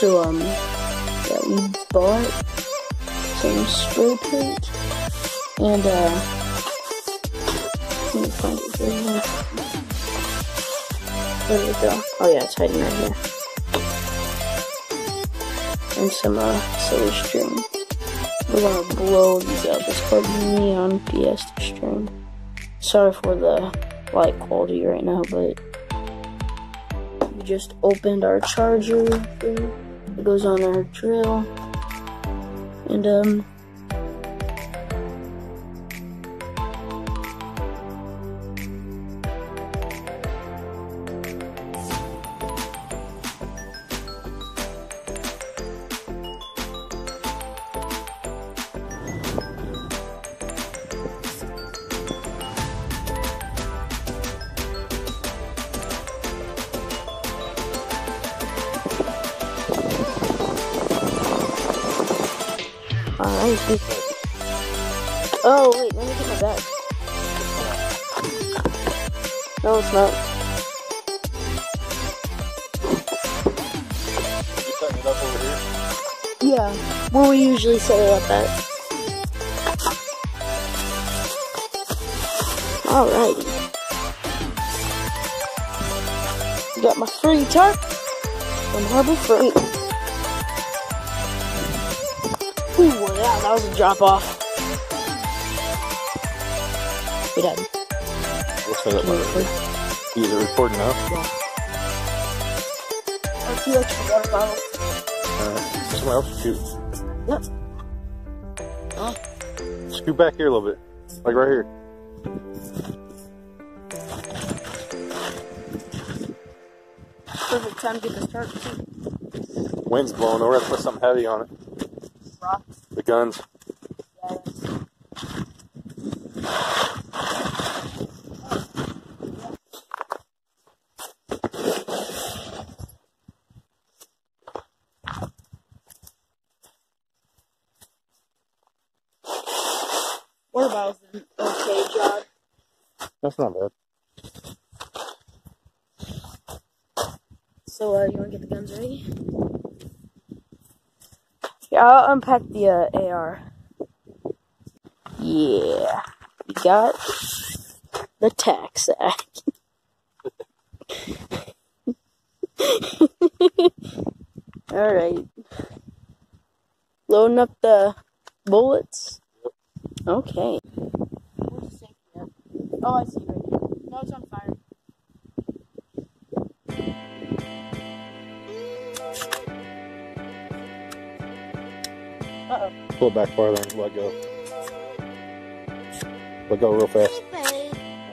So, yeah, we bought some spray paint, and, let me find it here. Where did it go? Oh yeah, it's hiding right here. And some, silly string. We're gonna blow these up. It's called Neon Fiesta string. Sorry for the light quality right now, but we just opened our charger thing. It goes on our drill, and alright. Oh wait, let me get my bag. No, it's not. You setting it up over here? Yeah, where we usually set it up at. Alrighty. Got my free tarp from Harbor Freight. Ooh, yeah, that was a drop off. We done. We'll set up right here. Is it recording now? Yeah. I'll see you at your water bottle. Somebody else shoot. Yep. Oh. Scoot back here a little bit. Like right here. Perfect time to get the tarp too. Wind's blowing. We're gonna put something heavy on it. Rocks. The guns. Yeah. Water bottle's an okay job. That's not bad. So, you wanna get the guns ready? Yeah, I'll unpack the, AR. Yeah. We got the tack sack. Alright. Loading up the bullets. Okay. Where's the safety at? Oh, I see it right here. No, it's on fire. Uh-oh. Pull it back farther and let go. Let go real fast. Ready?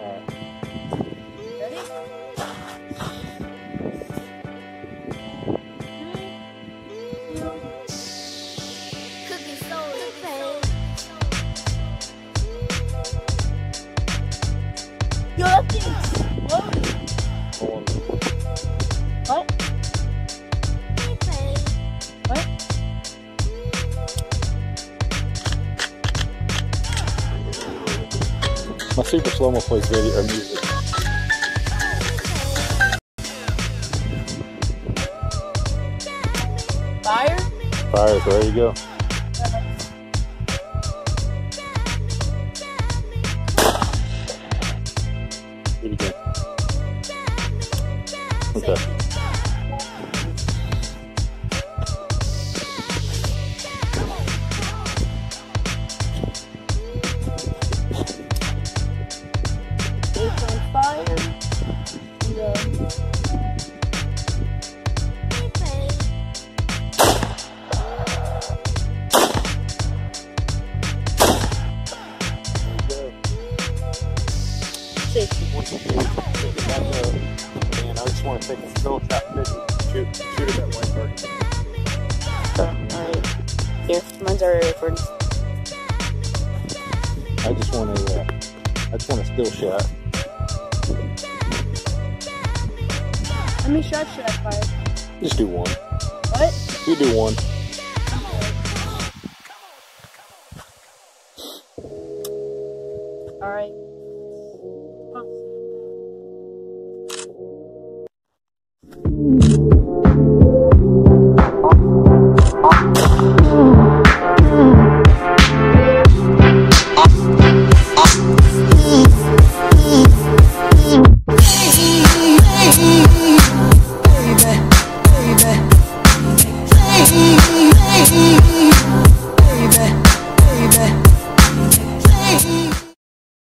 Yo, that thing's loaded. What? What? My super slow-mo plays video or music. Fire? Fire, so there you go. Do it again. Okay. It's on fire. Safety. And I just want to take a still shot picture. Shoot it at white target. Alright. Here, mine's already recording. I just want a still shot. How many shots should I fire? Just do one. What? You do one. Alright. Huh. baby, baby.